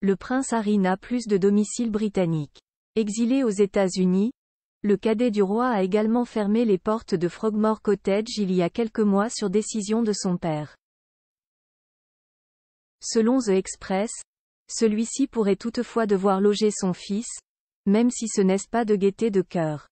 le prince Harry n'a plus de domicile britannique. Exilé aux États-Unis, le cadet du roi a également fermé les portes de Frogmore Cottage il y a quelques mois sur décision de son père. Selon The Express, celui-ci pourrait toutefois devoir loger son fils, même si ce n'est pas de gaieté de cœur.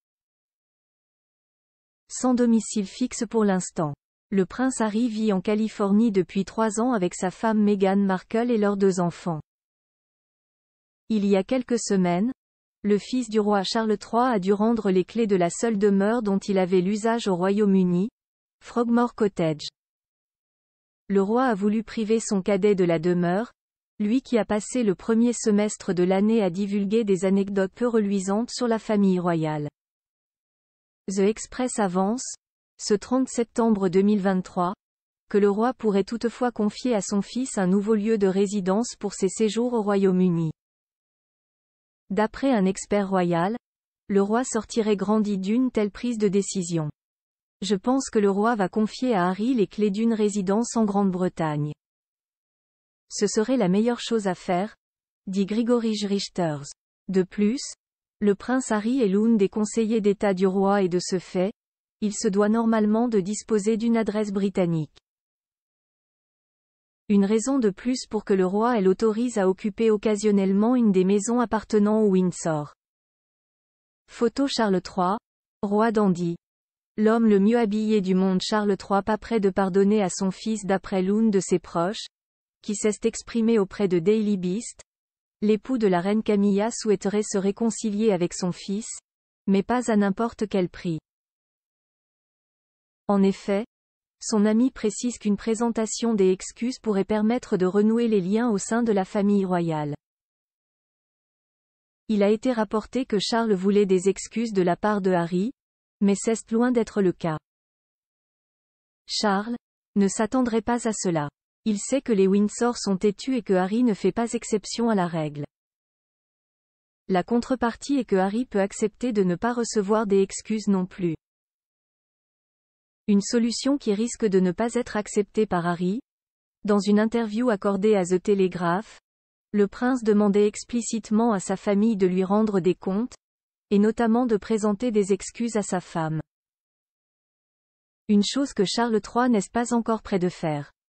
Sans domicile fixe pour l'instant. Le prince Harry vit en Californie depuis 3 ans avec sa femme Meghan Markle et leurs 2 enfants. Il y a quelques semaines, le fils du roi Charles III a dû rendre les clés de la seule demeure dont il avait l'usage au Royaume-Uni, Frogmore Cottage. Le roi a voulu priver son cadet de la demeure, lui qui a passé le premier semestre de l'année à divulguer des anecdotes peu reluisantes sur la famille royale. The Express avance, ce 30 septembre 2023, que le roi pourrait toutefois confier à son fils un nouveau lieu de résidence pour ses séjours au Royaume-Uni. D'après un expert royal, le roi sortirait grandi d'une telle prise de décision. Je pense que le roi va confier à Harry les clés d'une résidence en Grande-Bretagne. Ce serait la meilleure chose à faire, dit Grigory Richters. De plus, le prince Harry est l'un des conseillers d'État du roi et de ce fait, il se doit normalement de disposer d'une adresse britannique. Une raison de plus pour que le roi l'autorise à occuper occasionnellement une des maisons appartenant au Windsor. Photo Charles III, roi dandy. L'homme le mieux habillé du monde Charles III pas prêt de pardonner à son fils d'après l'un de ses proches, qui s'est exprimé auprès de Daily Beast. L'époux de la reine Camilla souhaiterait se réconcilier avec son fils, mais pas à n'importe quel prix. En effet, son ami précise qu'une présentation des excuses pourrait permettre de renouer les liens au sein de la famille royale. Il a été rapporté que Charles voulait des excuses de la part de Harry, mais c'est loin d'être le cas. Charles ne s'attendrait pas à cela. Il sait que les Windsor sont têtus et que Harry ne fait pas exception à la règle. La contrepartie est que Harry peut accepter de ne pas recevoir des excuses non plus. Une solution qui risque de ne pas être acceptée par Harry. Dans une interview accordée à The Telegraph, le prince demandait explicitement à sa famille de lui rendre des comptes, et notamment de présenter des excuses à sa femme. Une chose que Charles III n'est pas encore prêt de faire.